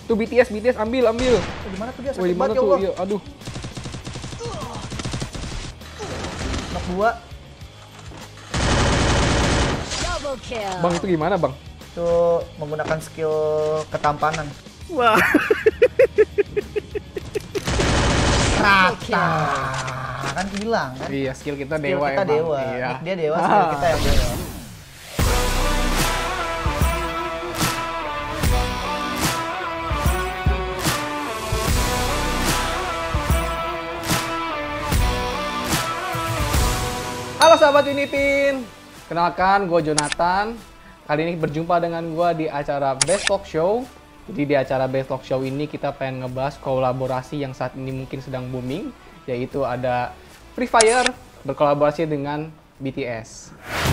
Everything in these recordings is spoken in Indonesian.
Tuh BTS ambil. Di mana tuh dia? Woi, di mana tuh? Iya, aduh. Knock 2. Bang, itu gimana, Bang? Itu menggunakan skill ketampanan. Wah. Rata. Kan bilang kan. Iya, skill kita Skill dewa kita emang. dewa. Iya. Dia dewa, skill kita yang dewa. Halo sahabat Unipin, kenalkan gue Jonathan. Kali ini berjumpa dengan gue di acara Best Talk Show. Jadi di acara Best Talk Show ini kita pengen ngebahas kolaborasi yang saat ini mungkin sedang booming, yaitu ada Free Fire berkolaborasi dengan BTS.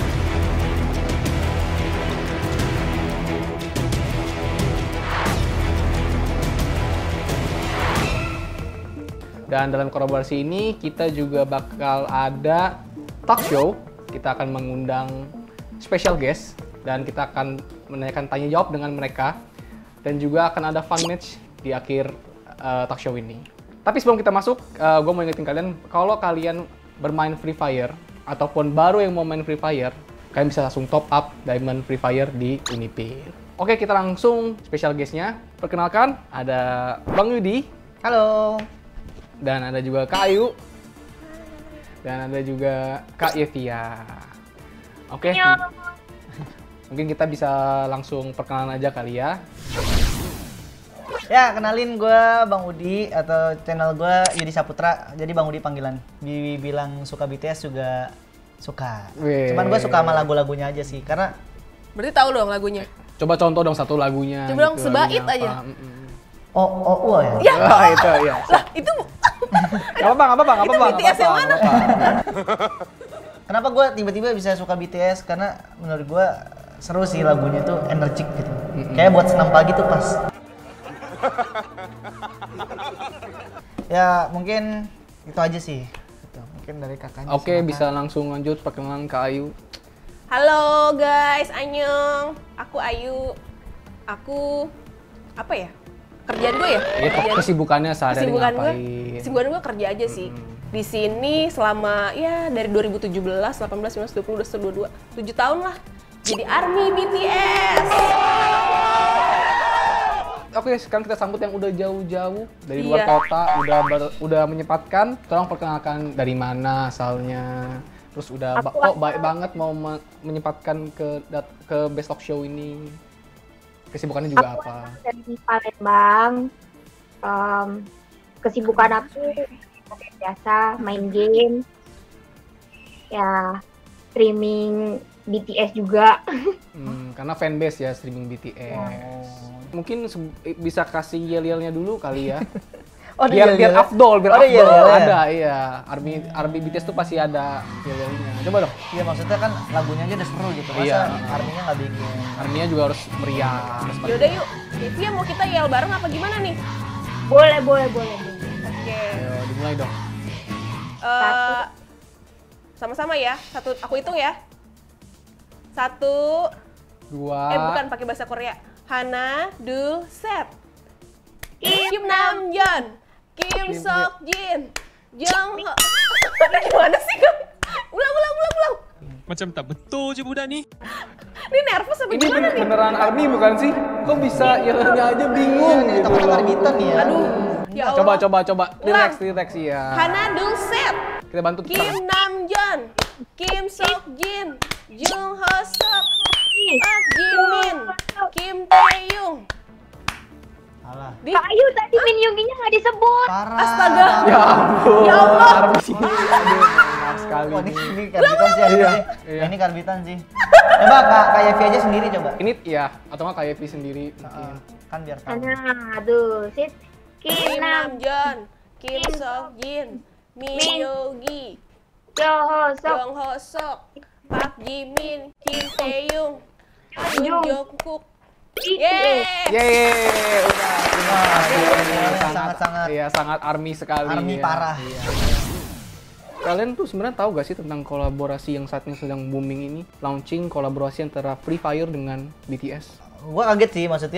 Dan dalam kolaborasi ini kita juga bakal ada talk show. Kita akan mengundang special guest dan kita akan menanyakan tanya jawab dengan mereka, dan juga akan ada fun match di akhir talk show ini. Tapi sebelum kita masuk, gue mau ingetin kalian kalau kalian bermain Free Fire ataupun baru yang mau main Free Fire, kalian bisa langsung top up Diamond Free Fire di Unipin. Oke, kita langsung special guestnya. Perkenalkan, ada Bang Yudi. Halo. Dan ada juga Kak Ayu. Dan ada juga Kak Yevia. Oke. Mungkin kita bisa langsung perkenalan aja kali ya. Ya, kenalin gue Bang Udi atau channel gue Yudi Saputra. Jadi Bang Udi panggilan. Bilang suka BTS juga suka. Weh. Cuman gue suka sama lagu-lagunya aja sih. Karena Berarti tahu dong lagunya. Coba contoh dong satu lagunya. Coba dong, gitu, sebait lagunya aja. apa. oh ya. Ya. Wah, itu ya. Lah, itu Apa bang? Itu BTS yang mana? Kenapa gue tiba-tiba bisa suka BTS? Karena menurut gue seru sih lagunya tuh, energik gitu. Kayak buat senam pagi tuh pas. Ya mungkin itu aja sih. Gitu. Mungkin dari kakaknya. Oke, silakan. bisa langsung lanjut perkenalan Kak Ayu. Halo guys, annyeong. Aku Ayu. Aku apa ya? Kerjaan gue ya? Itu kesibukannya sehari-hari Kesibukan gue, ngapain? kesibukan gue kerja aja sih. Di sini selama ya dari 2017, 18, 19, 20, 22, 7 tahun lah. Jadi ARMY BTS. Oke, sekarang kita sambut yang udah jauh-jauh dari Iya. luar kota, udah menyempatkan. Tolong perkenalkan dari mana asalnya. Terus udah kok baik banget mau menyempatkan ke Best Talk Show ini. Kesibukannya juga apa? Dari Palembang. Kesibukan aku seperti biasa main game, ya streaming BTS juga. Karena fanbase ya streaming BTS. Mungkin bisa kasih yel-yelnya dulu kali ya. Oh, ada biar yel-yel? afdol, Oh, ada yel-yel ya? ada iya. ARMY BTS tuh pasti ada yel-yelnya. Coba dong. Iya, maksudnya kan lagunya aja udah seru gitu. Masa Iya. artinya nggak bikin. ARMY-nya juga harus meriah. Yaudah yuk, Devia mau kita yel bareng apa gimana nih? Boleh. Oke. Ayo, dimulai dong. Sama-sama ya. Satu, aku hitung ya. 1, 2. bukan pakai bahasa Korea. Hana, Du, Set. Kim Namjoon, Kim Seokjin, Jung Ho. Gimana sih kan? Ulang. Macam tak betul je budak ni. Ini nervous apa Ini gimana nih? beneran ARMY bukan sih? Kok bisa yelnya aja bingung gitu Takutnya loh. karbitan nih ya. Aduh, ya Allah. Coba. Relax ya. Hana, Du, Set. Kita bantu Kim Namjoon, Kim Seokjin, Jung Ho Seok, Park Jimin, Kim Taeyong. Alah. Di Kak Ayu tadi Min Yoongi-nya nggak disebut. Parah. Astaga. Ya ampun. Ya Allah. ARMY sini. Aduh, maaf sekali Wah, nih. ini karbitan sih. Iya. Ya, ini karbitan sih. Coba Kak Yevi aja sendiri coba. Ini ya, atau nggak kayak V sendiri mungkin. Kan biar tahu. Nah, aduh, sit. Kim Kim Nam, Namjoon, Kim Seokjin, Min Yoongi, Jo Ho Sok, Jung Ho Seok, Park Jimin, Kim Taeyong, Jun Jung. Jungkook. BTS. Yeay, udah. Sangat-sangat Iya, sangat ARMY sekali. ARMY ya. parah. Iya. Kalian tuh sebenarnya tahu gak sih tentang kolaborasi yang saat ini sedang booming ini? Launching kolaborasi antara Free Fire dengan BTS. Gua kaget sih maksudnya.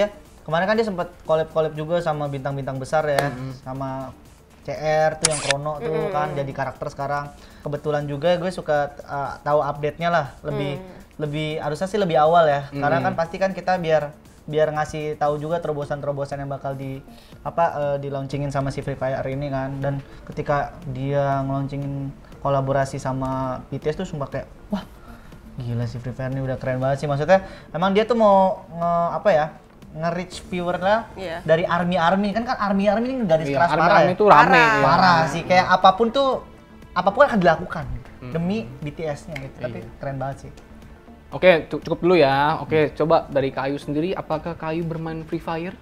Kemarin kan dia sempat collab juga sama bintang-bintang besar ya, sama CR tuh yang Chrono tuh kan jadi karakter sekarang. Kebetulan juga gue suka tahu update-nya lah, lebih harusnya sih lebih awal ya. Karena kan pasti kan kita biar ngasih tahu juga terobosan-terobosan yang bakal di launchingin sama si Free Fire ini kan. Dan ketika dia nge-launchingin kolaborasi sama BTS tuh sumpah kayak wah, gila si Free Fire ini udah keren banget sih. Maksudnya emang dia tuh mau nge-reach viewer lah dari army kan army ini garis keras parah army ya. itu rame Parah sih, kayak apapun akan dilakukan demi BTS-nya gitu. Tapi keren banget sih. Oke, cukup dulu ya. Oke, coba dari Kak Ayu sendiri, apakah Kak Ayu bermain Free Fire?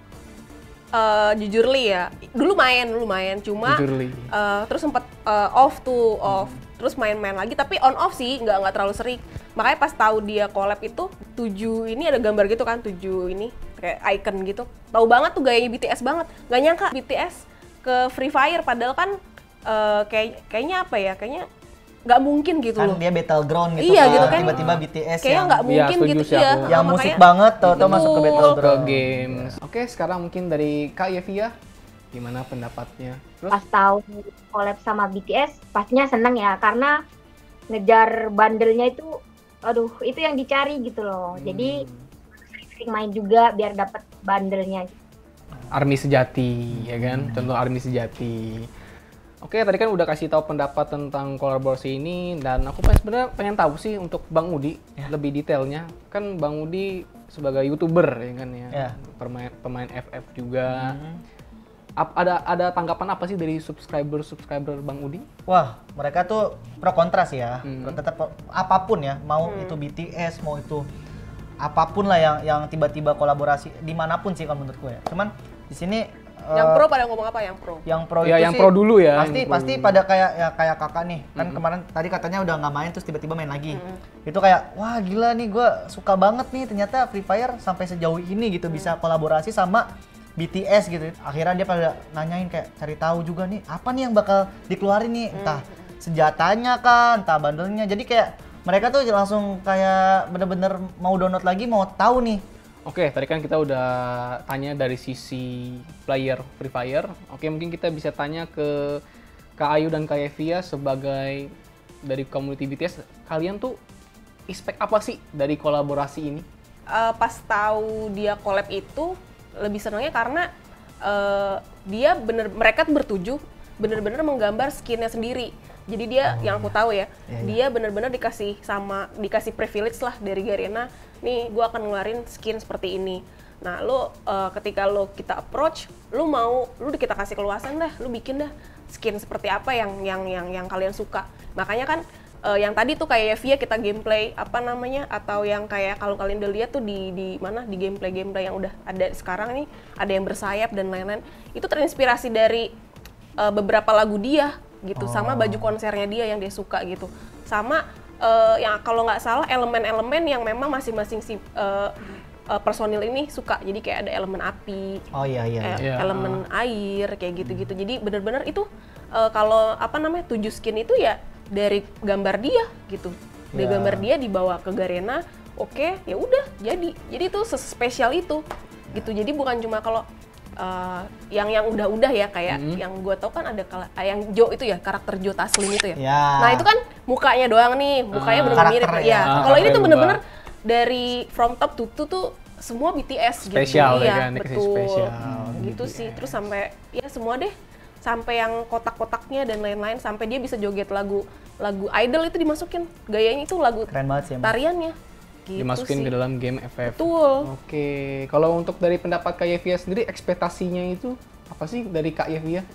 Jujur li ya, dulu main cuma Jujur li. terus sempat off, terus main-main lagi, tapi on off sih, nggak terlalu sering. Makanya pas tahu dia collab itu 7 ini ada gambar gitu kan, 7 ini kayak icon gitu. Tahu banget tuh gayanya BTS banget. Nggak nyangka BTS ke Free Fire, padahal kan kayaknya apa ya? Kayaknya nggak mungkin gitu Kan loh. dia battleground gitu Iya, kan. gitu kan. Tiba-tiba BTS Kayaknya yang nggak mungkin setuju gitu sih ya. aku. yang Makanya- musik banget tau masuk ke Betul. Ke battleground. games. Oke, sekarang mungkin dari Kak Yevia, gimana pendapatnya? Terus? Pas tahu collab sama BTS, pastinya seneng ya karena ngejar bandelnya itu, aduh itu yang dicari gitu loh. Jadi sering main juga biar dapat bandelnya. Army sejati, ya kan? Contoh Army sejati. Oke, tadi kan udah kasih tahu pendapat tentang kolaborasi ini, dan aku sebenarnya pengen tahu sih untuk Bang Udi lebih detailnya. Kan Bang Udi sebagai YouTuber ya kan ya, pemain FF juga. Ada tanggapan apa sih dari subscriber Bang Udi? Wah, mereka tuh pro kontra sih ya. Tetap apapun ya, mau itu BTS, mau itu apapun lah yang tiba-tiba kolaborasi dimanapun sih kalau menurut gue ya. Cuman di sini Yang pro pada ngomong apa yang pro? yang pro Ya, itu yang sih pro dulu ya, Pasti yang pro pasti dulu. pada kayak kakak nih. Kan kemarin tadi katanya udah nggak main terus tiba-tiba main lagi. Itu kayak wah gila nih, gue suka banget nih ternyata Free Fire sampai sejauh ini gitu bisa kolaborasi sama BTS gitu. Akhirnya dia pada nanyain kayak cari tahu juga nih apa nih yang bakal dikeluarin nih, entah senjatanya kan, entah bandelnya. Jadi kayak mereka tuh langsung kayak bener-bener mau download lagi, mau tahu nih. Oke, tadi kan kita udah tanya dari sisi player Free Fire. Oke, mungkin kita bisa tanya ke Kak Ayu dan Kak Yevia sebagai dari community BTS. Kalian tuh expect apa sih dari kolaborasi ini? Pas tahu dia collab itu lebih senangnya karena mereka tuh bertujuh bener-bener menggambar skinnya sendiri. Jadi dia yang aku tahu ya, dia bener-bener dikasih privilege lah dari Garena. Nih, gue akan ngeluarin skin seperti ini. Nah, ketika kita approach, kita kasih keluasan dah, lu bikin dah skin seperti apa yang kalian suka. Makanya kan yang tadi tuh kayak Yevia kita gameplay atau yang kayak kalau kalian udah lihat tuh di gameplay yang udah ada sekarang nih, ada yang bersayap dan lain-lain. Itu terinspirasi dari beberapa lagu dia gitu, sama baju konsernya dia yang dia suka gitu, sama yang kalau nggak salah elemen-elemen yang memang masing-masing si personil ini suka. Jadi kayak ada elemen api, elemen air kayak gitu-gitu. Jadi bener-bener itu kalau 7 skin itu ya dari gambar dia gitu, dari gambar dia dibawa ke Garena. Oke, ya udah jadi itu spesial itu gitu. Jadi bukan cuma kalau yang udah ya kayak yang gue tau kan ada yang Jo itu ya, karakter Jo Taslim itu ya. Nah itu kan mukanya doang nih, mukanya bener-bener mirip ya. Kalau ini tuh bener-bener dari from top to tuh semua BTS spesial gitu. Ya kan, betul. spesial Gitu sih. Terus sampai ya semua deh, sampai yang kotak-kotaknya dan lain-lain, sampai dia bisa joget lagu Idol itu dimasukin gayanya, itu lagu keren banget sih, tariannya. Gitu dimasukin sih ke dalam game FF. Betul. Oke, kalau untuk dari pendapat Kak Yevia sendiri, ekspektasinya itu apa sih dari Kak Yevia?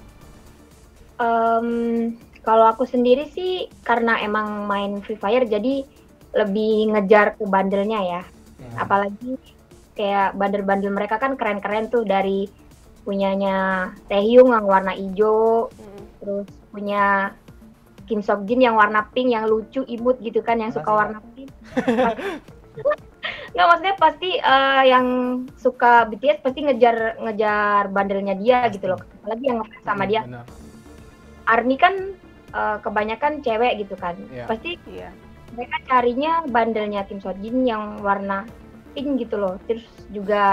Kalau aku sendiri sih karena emang main Free Fire jadi lebih ngejar ke bandelnya ya. Apalagi kayak bandel-bandel mereka kan keren-keren tuh, dari punyanya Taehyung yang warna hijau, terus punya Kim Seokjin yang warna pink yang lucu, imut gitu kan, yang suka warna pink. Nggak, maksudnya pasti yang suka BTS pasti ngejar bandelnya dia gitu loh, apalagi yang ngefans sama dia. Benar. ARMY kan kebanyakan cewek gitu kan, pasti mereka carinya bandelnya Kim Seokjin yang warna pink gitu loh. Terus juga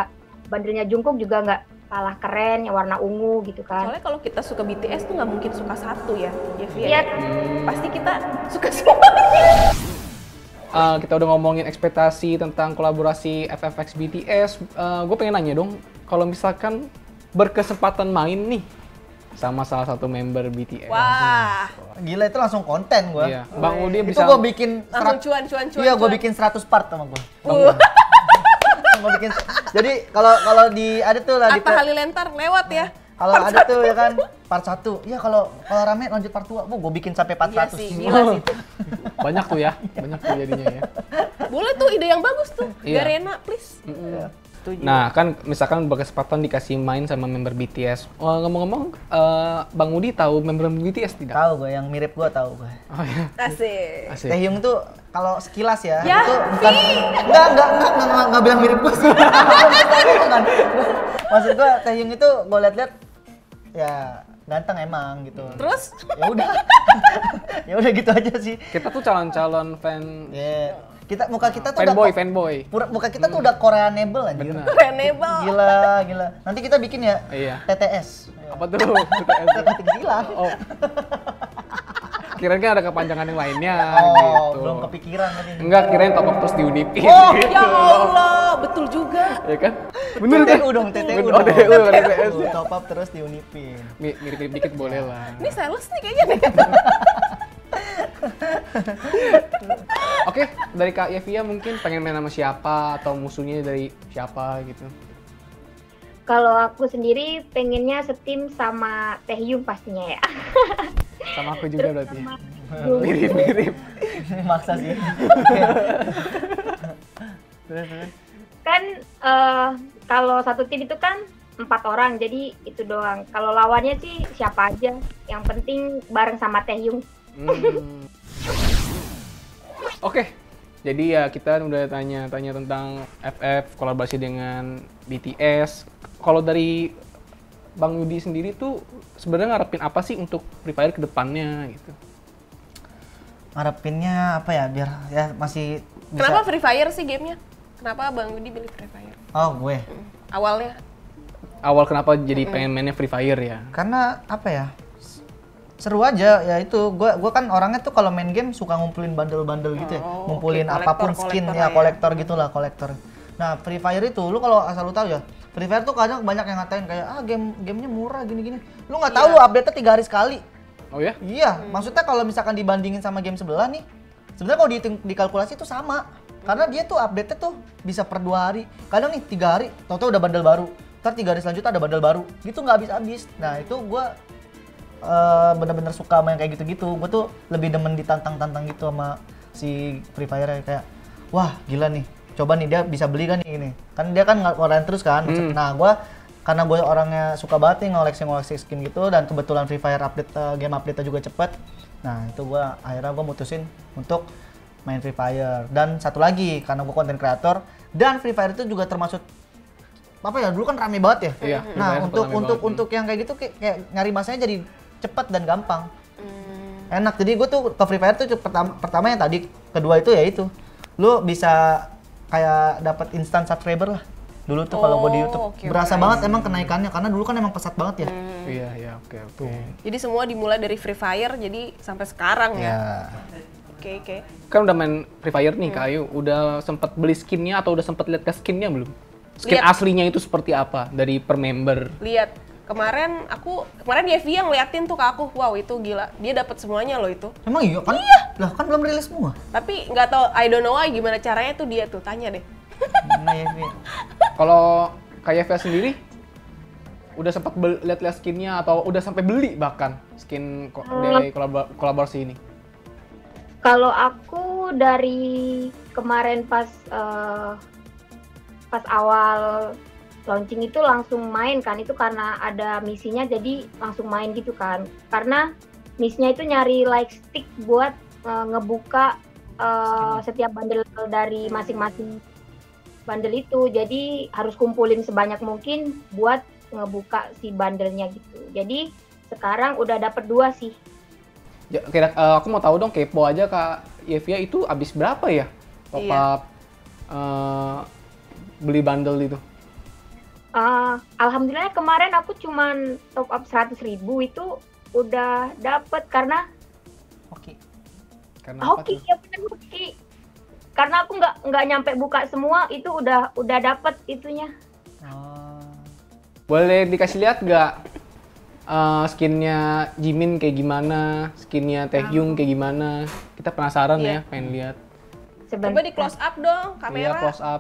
bandelnya Jungkook juga nggak kalah keren, yang warna ungu gitu kan. Soalnya kalau kita suka BTS tuh nggak mungkin suka satu ya, Yevi Iya. ya. Pasti kita suka semuanya. Kita udah ngomongin ekspektasi tentang kolaborasi FFX BTS. Gue pengen nanya dong, kalau misalkan berkesempatan main nih sama salah satu member BTS. Wah, Gila itu langsung konten gua. Iya, Bang Udi Itu bisa. gua bikin langsung cuan. Iya, gua bikin 100 part sama gua. Gua bikin. Jadi kalau di ada tuh lah di Atta Halilintar lewat ya. kalau ada tuh ya kan part 1. Iya kalau rame lanjut part 2. Gua bikin sampai part Iya 100. sih, gila sih itu. Banyak tuh ya, banyak tuh jadinya ya. Boleh tuh ide yang bagus tuh. Iya. Garena, please. Setuju. Nah, kan misalkan berkesempatan dikasih main sama member BTS. Ngomong-ngomong, Bang Udi tahu member BTS tidak? Tahu gua yang mirip gua tahu gua. Oh iya. Asik. Asik. Taehyung tuh kalau sekilas ya, Ya, itu bukan enggak bilang mirip gua sih. Bukan. Maksud gua Taehyung itu gua lihat-lihat ya ganteng emang gitu. Terus? Ya udah. Ya udah gitu aja sih. Kita tuh calon-calon fan Ya. Muka kita tuh fanboy. muka kita tuh udah Koreanable anjir. Bener. Renable. Gila. Nanti kita bikin ya Iya. TTS. Apa tuh? BTS? Gila. Oh. Kirain kan ada kepanjangan yang lainnya Oh, gitu. belum kepikiran tadi. Enggak, kirain top up terus di Unipin. Oh, gitu. Ya Allah, betul juga. Ya kan? Bener kan? TTU dong, TTU Oh, dong. TTU, TTS. Top up terus di Unipin. Mirip-mirip dikit boleh lah. Ini sales nih kayaknya nih. Oke, dari Kak Yevia mungkin pengen main sama siapa atau musuhnya dari siapa gitu. Kalau aku sendiri pengennya setim sama Taehyung pastinya ya. Sama aku juga berarti. Sama Jung. Mirip-mirip. Maksa sih. Kan kalau satu tim itu kan 4 orang, jadi itu doang. Kalau lawannya sih siapa aja, yang penting bareng sama Taehyung. Oke, jadi ya kita udah tanya-tanya tentang FF kolaborasi dengan BTS. Kalau dari Bang Yudi sendiri tuh sebenarnya ngarepin apa sih untuk Free Fire ke depannya gitu? Ngarepinnya apa ya biar ya masih bisa. Kenapa Free Fire sih gamenya? Kenapa Bang Yudi pilih Free Fire? Oh, gue. Awalnya? Awal kenapa jadi pengen mainnya Free Fire ya? Karena apa ya? Seru aja ya itu. Gua kan orangnya tuh kalau main game suka ngumpulin bandel-bandel gitu ya. Oh, Ngumpulin oke. apapun Kolektor skin lah ya, ya. kolektor gitulah, kolektor. Nah, Free Fire itu lu kalau asal lu tahu ya, Free Fire tuh kadang banyak yang ngatain kayak gamenya murah gini-gini. Lu nggak tahu lu update-nya 3 hari sekali. Oh ya? Iya, maksudnya kalau misalkan dibandingin sama game sebelah nih, sebenarnya kalau dikalkulasi itu sama. Karena dia tuh update-nya tuh bisa per 2 hari. Kadang nih 3 hari, tau-tau udah bandel baru. Ntar 3 hari selanjutnya ada bandel baru. Gitu nggak habis-habis. Nah itu gua bener-bener suka sama yang kayak gitu-gitu. Gua tuh lebih demen ditantang-tantang gitu sama si Free Fire kayak, wah gila nih. Coba nih dia bisa beli kan ini. Kan dia kan ngeluarin terus kan. Nah karena gue orangnya suka banget nih ngoleksi skin gitu dan kebetulan Free Fire update game update-nya juga cepet. Nah itu akhirnya gue mutusin untuk main Free Fire. Dan satu lagi karena gue konten kreator dan Free Fire itu juga termasuk apa ya, dulu kan rame banget ya. Iya, Free Nah Fire sempet rame banget. untuk yang kayak gitu kayak nyari masanya jadi cepet dan gampang. Enak. Jadi gue tuh ke Free Fire tuh pertama yang tadi, kedua itu ya itu. Lu bisa kayak dapat instant subscriber lah. Dulu tuh kalau gue di YouTube oke, berasa oke. banget emang kenaikannya karena dulu kan emang pesat banget ya. Iya, oke. Jadi semua dimulai dari Free Fire, jadi sampai sekarang ya. Ya. Oke. Kan udah main Free Fire nih Kak Ayu, udah sempet beli skinnya atau udah sempet lihat ke skinnya belum? Skin Lihat. aslinya itu seperti apa dari per member? Lihat, kemarin Yevi yang liatin tuh ke aku, wow itu gila, dia dapat semuanya loh itu. Emang iya kan? Iya. Lah kan belum rilis semua. Tapi nggak tahu, I don't know why gimana caranya tuh dia tuh, tanya deh. Nah, ya, ya. Kalau Kak Yevia sendiri udah sempat lihat-lihat skinnya atau udah sampai beli bahkan skin dari kolaborasi ini? Kalau aku dari kemarin pas awal launching itu langsung main kan, itu karena ada misinya jadi langsung main gitu kan. Karena misinya itu nyari like stick buat ngebuka setiap bundle dari masing-masing bundle itu. Jadi harus kumpulin sebanyak mungkin buat ngebuka si bundlenya gitu. Jadi sekarang udah dapet 2 sih. Ya, aku mau tahu dong, kepo aja Kak Yevia itu habis berapa ya top up beli bundle itu? Alhamdulillah kemarin aku cuman top up 100.000 itu udah dapet karena Oke. Karena apa hoki tuh? ya bener hoki. Karena aku nggak nyampe buka semua itu udah dapet itunya. Oh. Boleh dikasih lihat nggak skinnya Jimin kayak gimana, skinnya Taehyung kayak gimana? Kita penasaran Iya. ya, pengen lihat. Coba di close up dong Iya, kamera. close up.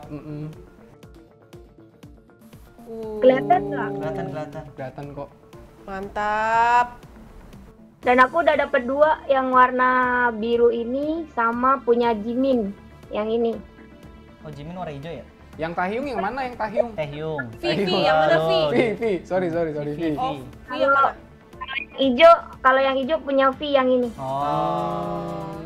Kelihatan nggak? Kelihatan. Kelihatan kok. Mantap. Dan aku udah dapet 2 yang warna biru ini sama punya Jimin yang ini. Oh, Jimin warna hijau ya? Yang Taehyung yang mana yang Taehyung? Taehyung. Vivi, yang mana Vi? Vi. Sorry. Vi. Oh, Vi yang mana? Hijau, kalau yang hijau punya V yang ini. Oh.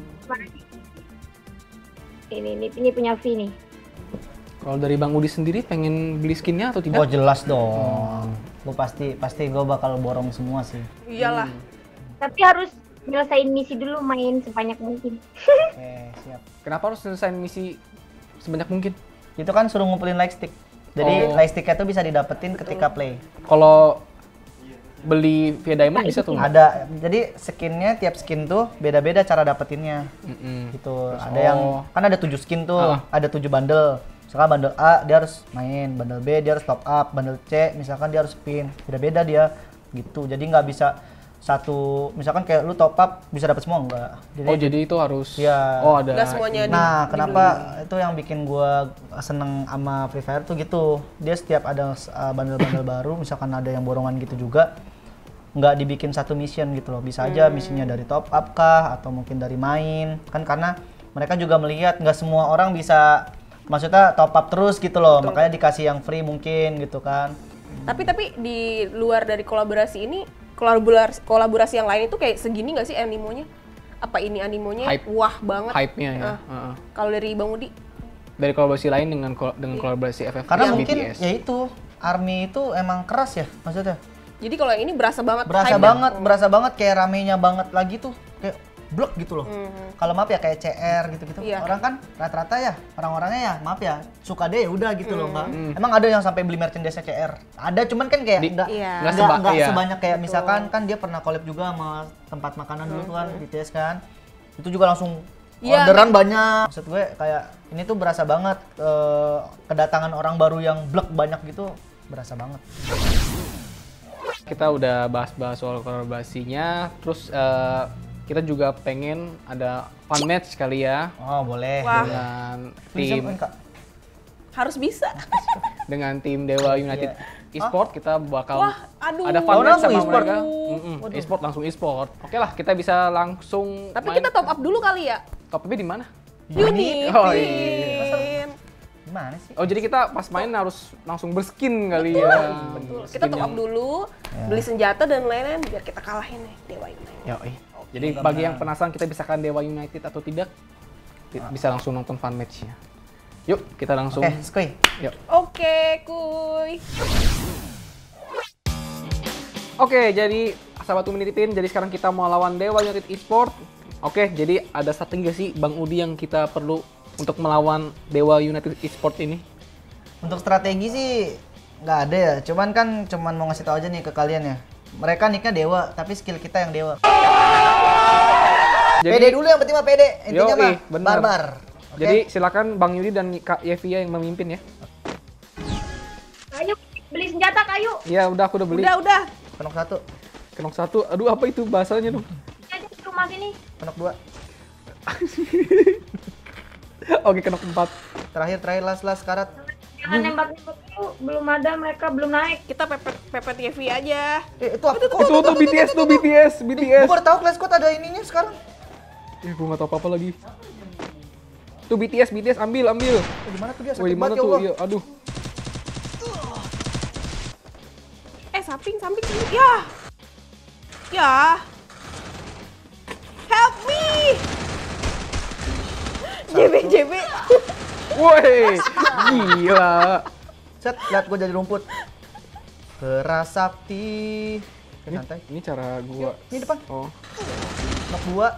Ini punya V nih. Kalau dari Bang Udi sendiri pengen beli skinnya atau Oh, tidak? jelas dong. Gue pasti gue bakal borong semua sih. Iyalah. Tapi harus nyelesain misi dulu, main sebanyak mungkin. Oke, siap. Kenapa harus selesai misi sebanyak mungkin? Itu kan suruh ngumpulin light stick. Jadi Oh. light sticknya tuh bisa didapetin ketika play. Kalau beli via Diamond bisa tuh? nggak? Ada, jadi skinnya tiap skin tuh beda-beda cara dapetinnya. Gitu. Ada yang kan ada 7 skin tuh, ada 7 bundle. Misalkan bundle A dia harus main, bundle B dia harus top up, bundle C misalkan dia harus spin. Beda-beda dia gitu. Jadi nggak bisa satu, misalkan kayak lu top up bisa dapat semua enggak. Jadi itu harus. Iya. Oh, ada. Nggak semuanya Nah, kenapa itu yang bikin gua seneng sama Free Fire tuh gitu. Dia setiap ada bundle-bundle baru, misalkan ada yang borongan gitu juga, nggak dibikin satu mission gitu loh. Bisa aja misinya dari top up kah, atau mungkin dari main. Kan karena mereka juga melihat nggak semua orang bisa, maksudnya top up terus gitu loh. Makanya dikasih yang free mungkin gitu kan. Tapi di luar dari kolaborasi ini, kolaborasi yang lain itu kayak segini nggak sih animonya? Apa ini animonya Hype. wah banget? Hype-nya ya. Ah. Kalau dari Bang Udi? Dari kolaborasi lain dengan kolaborasi FF Karena dan mungkin BTS. ya itu, ARMY itu emang keras ya maksudnya. Jadi kalau yang ini berasa banget Berasa hype-nya. berasa banget kayak ramenya banget lagi tuh, kayak blok gitu loh. Kalau maaf ya kayak CR gitu-gitu. Iya. Orang kan rata-rata ya, orang-orangnya ya maaf ya, suka deh ya udah gitu loh, Mbak. Emang ada yang sampai beli merchandise CR. Ada cuman kan kayak Di- enggak Iya. enggak iya. sebanyak kayak misalkan kan dia pernah collab juga sama tempat makanan dulu tuh kan BTS kan. Itu juga langsung Iya, orderan banyak. Maksud gue kayak ini tuh berasa banget kedatangan orang baru yang blok banyak gitu, berasa banget. Kita udah bahas-bahas soal kolaborasinya, terus kita juga pengen ada fun match kali ya Oh, boleh. Wah. dengan Bisa tim main, Kak? Harus bisa. dengan tim Dewa United Esport. Kita bakal Wah, aduh. ada fun Oh, match langsung sama e-sport? mereka. E-sport langsung e-sport. Oke lah, kita bisa langsung Tapi main. kita top up dulu kali ya. Top up-nya di mana? Unit. Oh, iya. Gimana sih? Oh, jadi kita pas main harus langsung berskin kali ya. Betul. Kita top up dulu, beli senjata dan lain-lain biar kita kalahin nih Dewa United. Yoi. Jadi bagi yang penasaran kita bisa kan Dewa United atau tidak, bisa langsung nonton fun match-nya. Yuk, kita langsung. Oke, Skuy. Yuk. Oke, kuy. Oke, jadi sahabat Uminitipin, jadi sekarang kita mau lawan Dewa United Esport. Oke, jadi ada strategi nggak sih Bang Udi yang kita perlu untuk melawan Dewa United Esport ini? Untuk strategi sih nggak ada ya. Cuman mau ngasih tahu aja nih ke kalian ya. Mereka nicknya Dewa, tapi skill kita yang Dewa. Jadi- PD dulu yang penting mah PD. Intinya Yoi, mah bener. barbar. Oke? Jadi silakan Bang Yudi dan Kak Yevia yang memimpin ya. Ayo beli senjata kayu. Iya, udah aku udah beli. Udah. Penok 1, Kenok 1. Aduh, apa itu bahasanya dong? Aja di rumah sini. penok 2. Oke, kenok 4. Terakhir last karat. Jangan nembak-nembak dulu, belum ada, mereka belum naik. Kita pepet TV aja. Itu apa? Itu BTS tuh, BTS. Gue baru tahu Clash Squad ada ininya sekarang. Gue nggak tahu apa-apa lagi. Tuh BTS ambil. Di mana tuh dia? Woi, Sakit mana banget ya tuh? Allah. Iya, aduh. Samping. Ya. Help me. JB. Woi, gila. Set, lihat gue jadi rumput. Keras sakti. Oke, santai. Ini cara gua. Ini depan. Oh. Penok 2.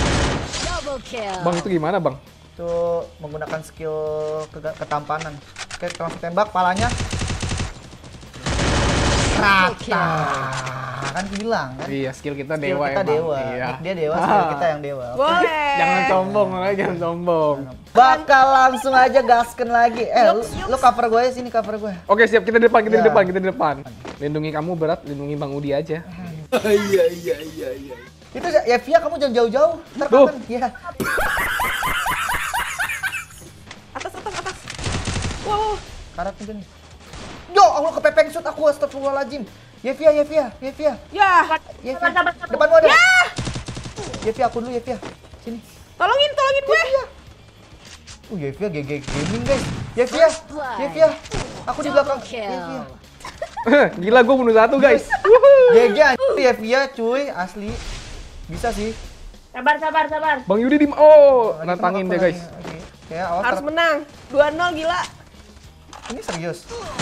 Bang, itu gimana, Bang? Itu menggunakan skill ketampanan. Oke, kita langsung tembak palanya. Rata. Kan bilang kan. Iya, skill kita Skill dewa kita emang. dewa. Iya. Dia dewa, skill kita yang dewa. Oke. Boleh. Jangan sombong, makanya jangan sombong. Bakal langsung aja gasken lagi. Yuks, Lu cover gue sini, cover gue. Oke, siap. Kita di depan, kita di Iya. depan, kita di depan. Lindungi kamu berat, lindungi Bang Udi aja. Itu ya Via, kamu jangan jauh-jauh. Ntar Duh. kapan? Iya. Atas. Wow. Karat juga nih. Yo, Allah kepepeng shoot aku, astagfirullahaladzim. Yevia. Ya. Yevia. Sabar. Depan lu ada. Yevia, aku dulu Yevia. Sini. Tolongin gue. Yevia GG gaming guys. Yevia. Aku di belakang. Yevia. Gila, gue bunuh satu, guys. GG anjir Yevia cuy, asli. Bisa sih. Sabar. Bang Yudi oh, Lagi nantangin kenapa deh, guys. lagi? Oke, awas. Harus menang. 2-0 gila. Ini serius.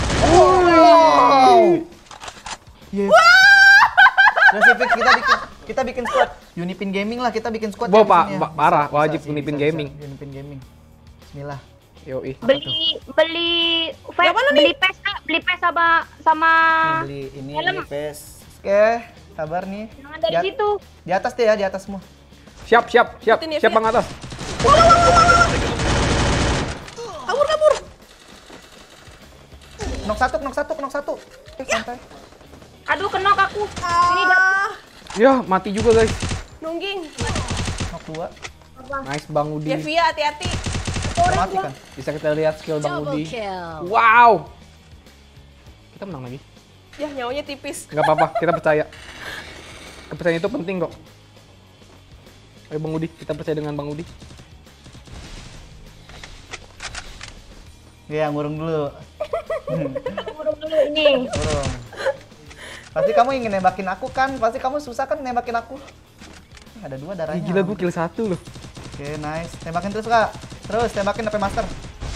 Wow. Yes. Spesifik kita bikin squad. Unipin Gaming lah, kita bikin squad. Wah, ya di sini ya. parah, Bisa wajib sih, Unipin bisa. Gaming. Unipin Gaming. Bismillah. Yoi. Beli Yang mana nih? beli pes sama Beli ini helm. PES. Oke, sabar nih. Jangan dari Di- situ. Di atas deh ya, di atas semua. Siap. Ikutin ya, Siap, Via. Bang atas. Kabur. Knock satu. Santai. Aduh, kenok aku. Ini Ah. Ya, mati juga, guys. Nungging. Knock 2. Nice, Bang Udi. Via hati-hati. Udah mati kan? Bisa kita lihat skill Bang Double Udi. kill. Wow. Kita menang lagi. Ya, nyawanya tipis. Nggak apa-apa, kita percaya. Kepercayaan itu penting kok. Ayo Bang Udi, kita percaya dengan Bang Udi. Iya, ngurung dulu. Urung dulu ini. Ngurung. Pasti kamu ingin nembakin aku kan? Pasti kamu susah kan nembakin aku? Ada 2 darahnya. Gila, gue kill 1 loh. Oke, nice. Tembakin terus, Kak. Terus tembakin sampai master.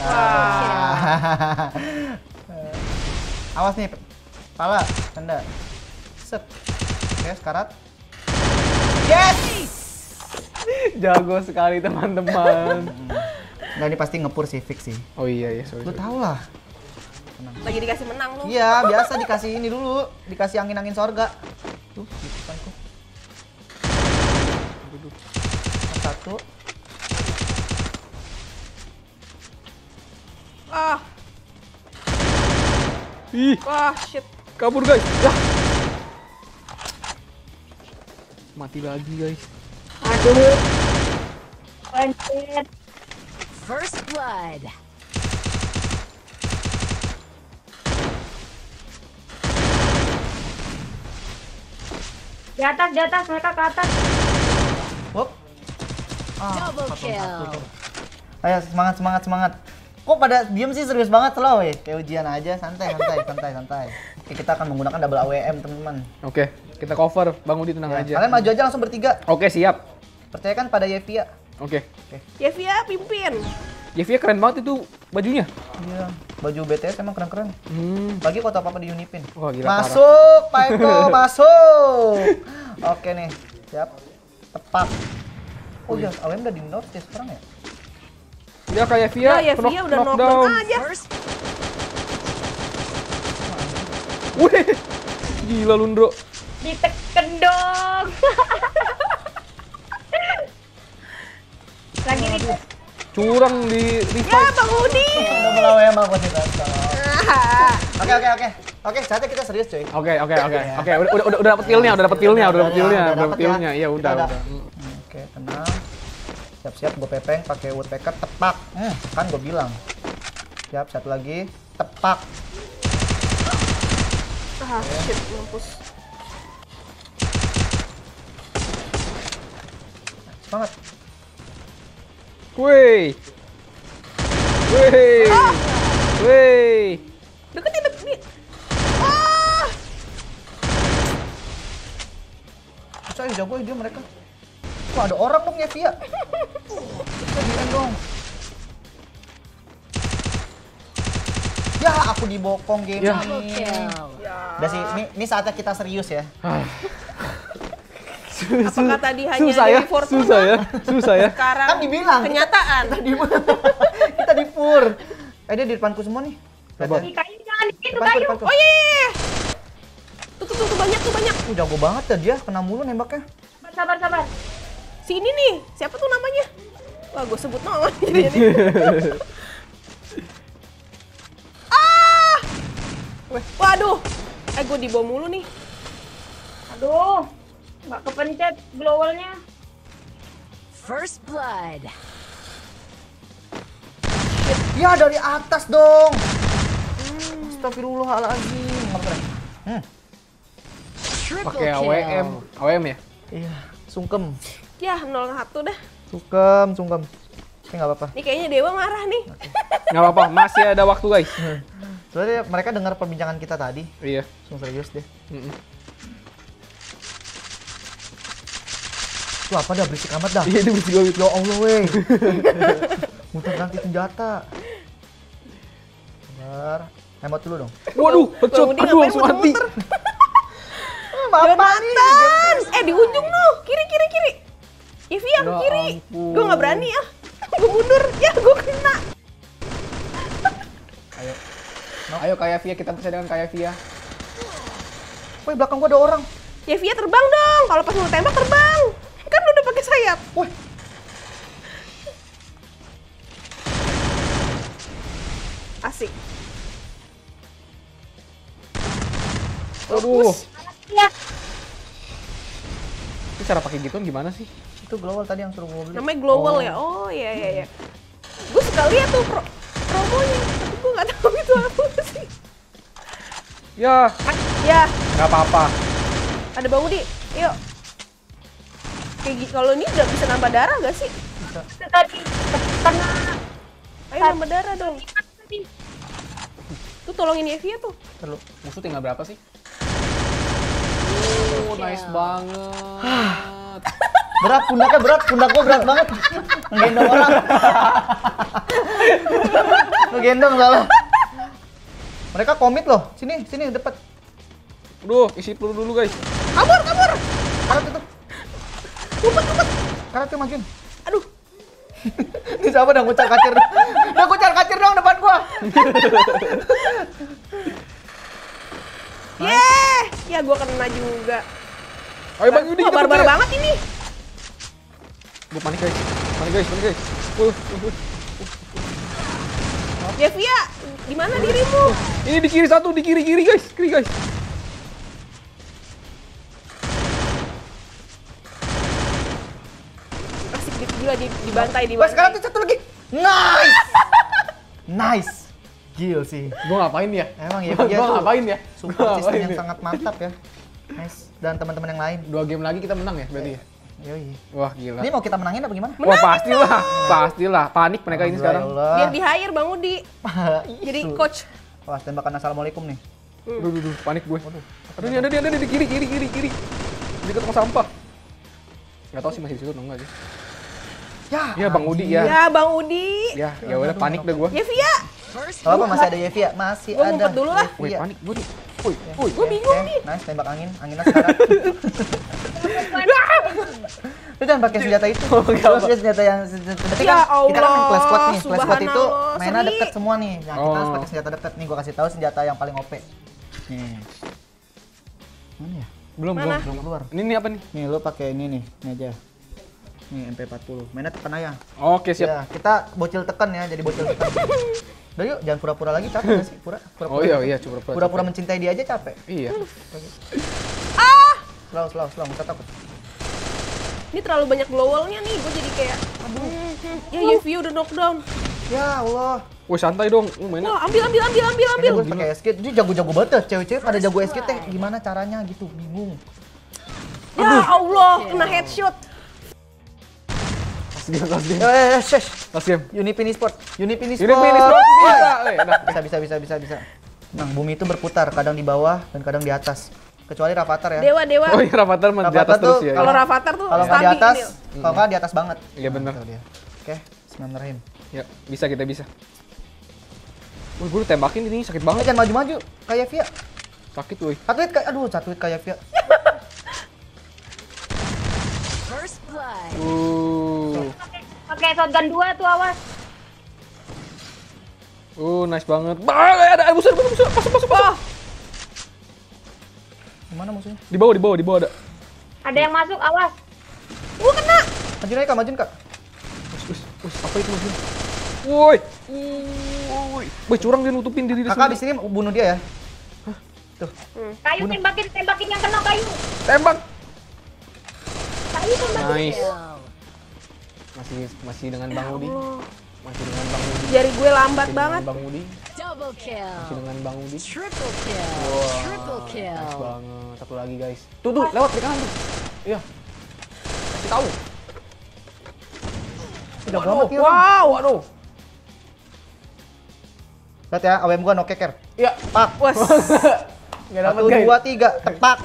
Awas nih. Pala, tanda. Set. Oke, sekarat. Yes! Jago sekali teman-teman. Nggak, ini pasti ngepur sih, fix sih. Oh iya, sorry. Lu tau lah. Lagi dikasih menang lu. Iya, biasa dikasih ini dulu. Dikasih angin-angin sorga. Tuh, di depanku. Satu. Ah. Ih, Wah, shit. kabur guys. Ya. Mati lagi guys. Aduh. Anjir. First blood. Di atas, mereka ke atas. Wop. Double kill. Ayo, semangat. Kok pada diem sih, serius banget slow ya? Kayak ujian aja, santai. Oke, kita akan menggunakan double AWM, teman-teman. Oke, kita cover. Bang Udi tenang Ya, aja. kalian maju aja langsung bertiga. Oke, siap. Percayakan pada Yevia. Oke. Ya, Via pimpin. Yevia keren banget itu bajunya. Iya, baju BTS emang keren-keren. Bagi foto apa-apa di Unipin. Wah, gila parah. Masuk, Pak Eko, masuk. Oke nih, siap. Tepat. Oh iya, AWM udah di nerf ya sekarang ya? Ya kayak Via, Ya, Via udah knockdown aja. First Wih, gila Lundro. Diteken dong. Lagi nih. Curang di Ya, revive. Bang Udi. Double AWM aku sih, Oke, saatnya kita serius cuy. Oke. Udah dapet killnya, udah dapet killnya. dapet Iya, ya. udah. Oke, tenang. Siap-siap gue pepeng pakai woodpecker, tepak. Kan gue bilang. Siap, satu lagi, tepak. Ah, shit, mampus. Semangat. Wih. Deketin. Ah! Saya jago dia mereka. Wah, ada orang dong ya, Via. Bisa di-end dong. Ya, aku dibokong game Ya. double ini. kill. Udah sih, ini saatnya kita serius ya. Apakah tadi hanya Susah Dewi Fortuna? Susah ya. Sekarang Kan dibilang. kenyataan. Kita di pur. Dia di depanku semua nih. Lihat Ih, ya. kayu jangan di situ Depan, kayu. depan, Oh iya, iya, iya. Tuh banyak tuh banyak. Jago banget ya dia, kena mulu nembaknya. Sabar. Si ini nih, siapa tuh namanya? Wah, gue sebut nama jadi ini. Ah! Waduh. Gue di bawah mulu nih. Aduh, nggak kepencet glowalnya. First blood. Ya dari atas dong. Astagfirullahaladzim. Ngapain? Triple Pakai kill. AWM ya? Iya, sungkem. Ya, 0-1 dah. Sungkem. Nggak apa-apa. Nih kayaknya Dewa marah nih. Nggak apa-apa, masih ada waktu guys. Soalnya mereka dengar perbincangan kita tadi. Iya. Langsung serius deh. Mm-mm. Tuh apa dah berisik amat dah. Iya, itu berisik banget. Ya Allah weh. Muter ganti senjata. Sabar. Hemat dulu dong. Waduh, headshot. Budi Aduh, ngapain langsung mati. muter-muter? Bapak nih. Jonathan! Di ujung tuh, kiri. Ivy yang Ya kiri. ampun. Gue nggak berani ya. Gue mundur. Ya, gue kena. Ayo kayak Via, kita bisa dengan kayak Via. Woi, belakang gua ada orang. Ya, Via terbang dong. Kalau pas mau tembak terbang. Kan lu udah pakai sayap. Woi. Asik. Aduh, Ya, itu cara pakai gituan gimana sih? Itu global tadi yang suruh gua beli. Namanya global ya. Oh iya. Gue suka lihat tuh promonya, tapi gue nggak tahu itu apa sih. Ya, Ya, nggak apa-apa. ada Bang Udi. Yuk. Kayak gitu. Kalau ini udah bisa nambah darah nggak sih? itu tadi karena Ayo nambah darah dong. tadi Tuh tolongin Evia tuh. Terlalu, musuh tinggal berapa sih? Oh, nice banget. Berat pundaknya berat, pundak gua berat banget. Ngegendong orang. Ngegendong salah. Mereka komit loh. Sini depan. Aduh, isi peluru dulu guys. Kabur. Karat itu. Karat tuh majuin. Aduh. Ini siapa udah ngucar kacir? Udah ngucar kacir dong depan gua. Yeay. Ya gue kena juga. Ayo Bang Yudi, Wah, kita barbar pergi. banget ini. Gue panik guys. Ya Via, di mana dirimu? Ini di kiri satu, di kiri guys. Kiri guys. Asik gila dibantai. Wah, sekarang tuh satu lagi. Nice. Gil sih. Gue ngapain ya? Emang ya, Gue dia tuh ngapain ya? support system yang sangat mantap ya. Nice. Dan teman-teman yang lain. 2 game lagi kita menang ya berarti ya? Yoi. Wah gila. Ini mau kita menangin apa gimana? Wah pastilah. Panik mereka ini sekarang. Biar di hire Bang Udi. Jadi coach. Wah, tembakan assalamualaikum nih. Duh, panik gue. Aduh, ini ada di kiri. Di dekat tong sampah. Gak tau sih masih di situ atau enggak sih. Ya Bang Udi ya. Ya Bang Udi. Ya udah panik deh gue. Ya Via. Gak apa masih ada Yevia, masih Gua ada. ngumpet dulu lah. Woi Yevia. panik gue nih. Woi. Gue bingung nih. Nice, tembak anginnya sekarang. Lu jangan pakai senjata itu. Lu pakai senjata yang berarti Ya kan kita kan main Allah, class squad nih. Class squad itu subhanallah, mainnya seri. deket semua nih. Nah, kita harus Oh. pakai senjata deket nih. Gua kasih tahu senjata yang paling OP. Nih. Mana ya? Belum. Keluar. Ini apa nih? Nih lu pakai ini nih, ini aja. Nih MP40. Mainnya tekan aja. Oke siap. Ya, kita bocil tekan ya, jadi bocil tekan. Udah yuk, jangan pura-pura lagi, capek gak sih? Pura-pura. Oh iya coba Pura-pura mencintai dia aja capek. Iya. Slow, nggak usah takut. Ini terlalu banyak glowalnya nih. Gue jadi kayak ya Yevia udah knockdown. Ya Allah. Woi santai dong. Mainnya. Wah, ambil. Kayaknya gue pakai SK, dia jago-jago banget ya. Cewek-cewek pada jago SK teh, gimana caranya gitu, bingung. Ya Allah, kena headshot. Tas game. Shush. Tas game. Unipin Esport. Unipin Ini bisa. Bisa. Nah, bumi itu berputar, kadang di bawah dan kadang di atas. Kecuali Rafathar ya. Dewa. Oh iya Rafathar di Rafathar atas terus tuh ya. Kalau Rafathar tuh Kalau nggak di stabil atas, ini. kalau nggak di atas banget. Iya benar. Tuh dia. Oke, bismillahirrahmanirrahim. Ya, kita bisa. Wih, gue tembakin ini sakit banget. Jangan maju-maju, kayak Via. Sakit woi. Satu hit kayak Via. First blood. pakai shotgun 2 tuh, awas. Nice banget. Ada musuh. Masuk. Mana musuhnya? Di bawah ada. Ada yang masuk, awas. Gua kena. Majuin aja Kak, majuin Kak. Wih, apa itu maksudnya? Woi. Woi, curang dia nutupin diri dia Kakak sendiri. di sini bunuh dia ya. Tuh. Kayu tembakin yang kena kayu. Tembak. Kayu tembakin. Nice. Damn. Masih dengan Bang Udi. Jari gue lambat banget. Bang Udi. Double Masih kill. dengan Bang Udi. Triple kill. Triple Nice kill. banget. Satu lagi guys. Tuh lewat di kanan tuh. Iya. Kasih tahu. Udah banget ya. Waduh. Lihat ya, AWM gua no keker. Iya. Pak. Was. Enggak dapat 1, guys. 2, 3, tepak.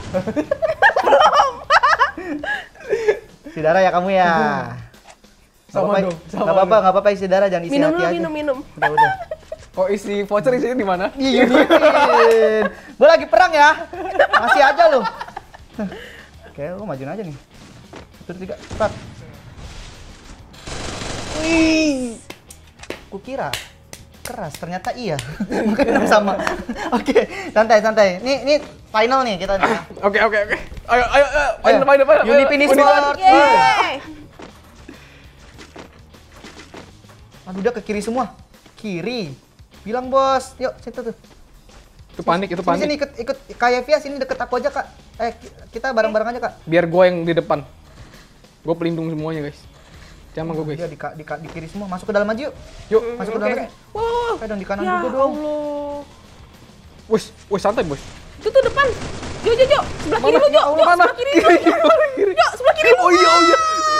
Isi darah ya kamu ya. Sama dong, sama Nggak apa-apa isi darah, jangan isi Minum hati dulu, aja. minum. Udah. Kok isi voucher isinya di mana? Iya, Unipin. Gua lagi perang ya. Masih aja lu. Oke, lu majuin aja nih. 1, 3, cepat. Wih. Kukira keras, ternyata iya. Mungkin sama. Oke, santai. Ini final nih kita nih. Oke. Ayo. Main. Unipin Esports. Yeay. Aduh, dia ke kiri semua. Kiri. Bilang bos. Yuk, situ tuh. Itu panik. Sini ikut kayak Via sini deket aku aja, Kak. Kita bareng-bareng aja, Kak. Biar gue yang di depan. Gue pelindung semuanya guys. Jangan gue guys. Dia di kiri semua. Masuk ke dalam aja yuk. Yuk, Masuk ke dalam aja. Wow. Dong di kanan Ya juga dong. Allah. Wes santai bos. Itu tuh depan. Jo. Sebelah kiri lu, Jo. Jo, Mana? sebelah kiri. Jo, sebelah kiri. Oh iya.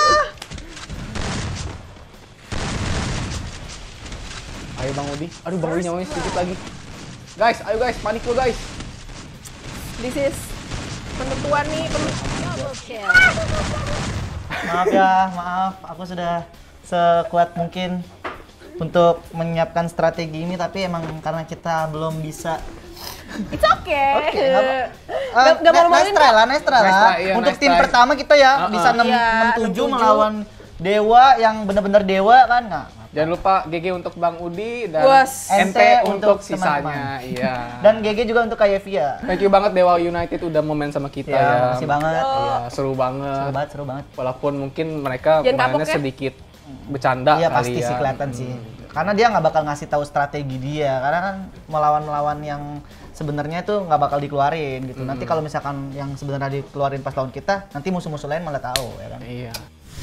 Ayo Bang Udi. Aduh Bang Udi nyawanya sedikit lagi. Guys, ayo guys, panik lo guys. This is penentuan nih. Double kill. Maaf ya, maaf. Aku sudah sekuat mungkin untuk menyiapkan strategi ini, tapi emang karena kita belum bisa. It's okay. Oke, Nggak mau maluin, nice try lah. Iya, Untuk nice tim try. pertama kita ya bisa Iya, 6-7 6-7 melawan Dewa yang benar-benar Dewa kan nggak? Jangan lupa GG untuk Bang Udi dan Was. NT untuk untuk sisanya. Iya. Dan GG juga untuk Kayevia. Thank you banget Dewa United udah mau main sama kita ya. Makasih banget. Iya, seru banget. Seru banget. Walaupun mungkin mereka Jangan kapok mainnya ya. sedikit bercanda Iya kali pasti ya. sih kelihatan sih. Karena dia nggak bakal ngasih tahu strategi dia. Karena kan melawan yang sebenarnya itu nggak bakal dikeluarin gitu. Nanti kalau misalkan yang sebenarnya dikeluarin pas lawan kita, nanti musuh-musuh lain malah tahu ya kan. Iya.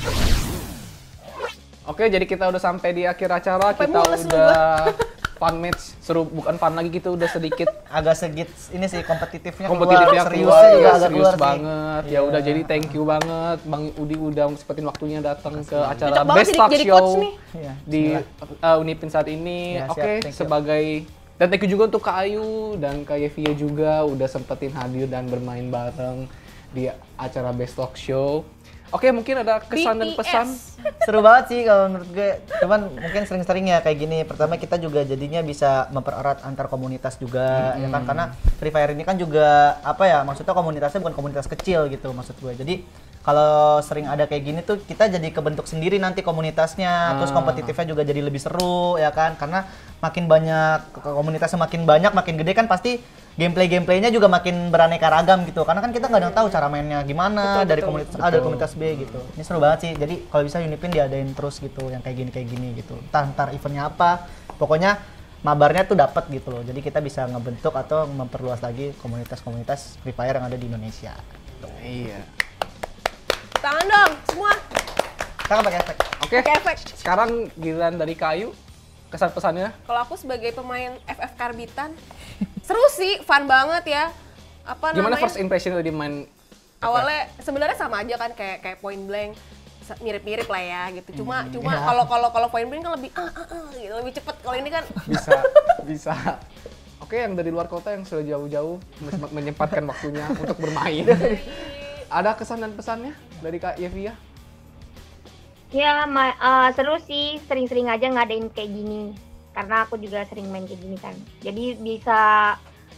Oke, jadi kita udah sampai di akhir acara. Sampai Kita mules lu udah fun match, seru bukan fun lagi, kita udah sedikit Agak segit ini sih kompetitifnya kompetitifnya keluar, keluar, seriusnya juga agak serius keluar sih. banget. Ya udah, jadi thank you banget Bang Udi udah sempetin waktunya datang ke acara Cocok banget Best jadi- Talk jadi Show coach nih. Iya, di Unipin saat ini. Ya, siap, Oke, thank you. sebagai dan thank you juga untuk Kak Ayu dan Kak Yevia juga udah sempetin hadir dan bermain bareng di acara Best Talk Show. Oke, mungkin ada kesan dan BTS. pesan. Seru banget sih kalau menurut gue. Cuman mungkin sering-sering ya kayak gini. Pertama kita juga jadinya bisa mempererat antar komunitas juga ya kan, karena Free Fire ini kan juga apa ya, maksudnya komunitasnya bukan komunitas kecil gitu maksud gue. Jadi kalau sering ada kayak gini tuh kita jadi kebentuk sendiri nanti komunitasnya, terus kompetitifnya juga jadi lebih seru ya kan, karena makin banyak komunitasnya makin banyak makin gede kan pasti gameplaynya juga makin beraneka ragam gitu, karena kan kita nggak ada yang tahu cara mainnya gimana dari komunitas A dari komunitas B gitu. Ini seru banget sih, jadi kalau bisa Unipin diadain terus gitu yang kayak gini gitu, ntar eventnya apa pokoknya mabarnya tuh dapat gitu loh, jadi kita bisa ngebentuk atau memperluas lagi komunitas-komunitas Free Fire yang ada di Indonesia. Iya. Tangan dong, semua. Kita kan pakai efek. Oke. Pakai efek. Sekarang giliran dari Kayu. Kesan pesannya? Kalau aku sebagai pemain FF Karbitan, seru sih, fun banget ya. Apa Gimana namanya? first impression tadi main? Awalnya sebenarnya sama aja kan, kayak Point Blank, mirip-mirip lah ya gitu. Cuma iya. kalau Point Blank kan lebih gitu, lebih cepet. Kalau ini kan Bisa. Oke, yang dari luar kota yang sudah jauh-jauh menyempatkan waktunya untuk bermain. Ada kesan dan pesannya dari Kak Yevia? Ya, seru sih, sering-sering aja ngadain kayak gini. Karena aku juga sering main kayak gini kan. Jadi bisa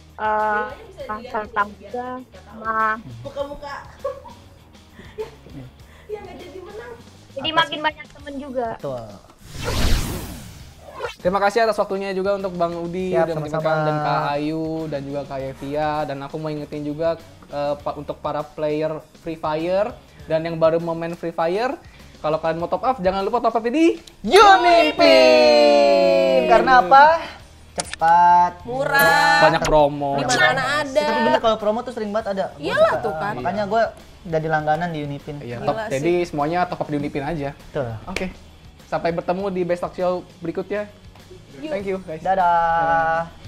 tahu juga sama buka-buka. Ya nggak jadi menang. jadi makin banyak temen juga. Betul. Terima kasih atas waktunya juga untuk Bang Udi Siap, dan sama-sama. dan Kak Ayu dan juga Kak Yevia, dan aku mau ingetin juga untuk para player Free Fire dan yang baru mau main Free Fire, kalau kalian mau top up jangan lupa top up di Unipin! Karena apa? Cepat, Murah. banyak promo. Di mana ada. Tapi bener kalau promo tuh sering banget ada. Gua Iyalah suka, tuh kan. Makanya gue jadi langganan di Unipin. Iya, Gila top. sih. Jadi semuanya top up di Unipin aja. Betul. Oke. Sampai bertemu di Best Talk Show berikutnya. Thank you guys. Dadah.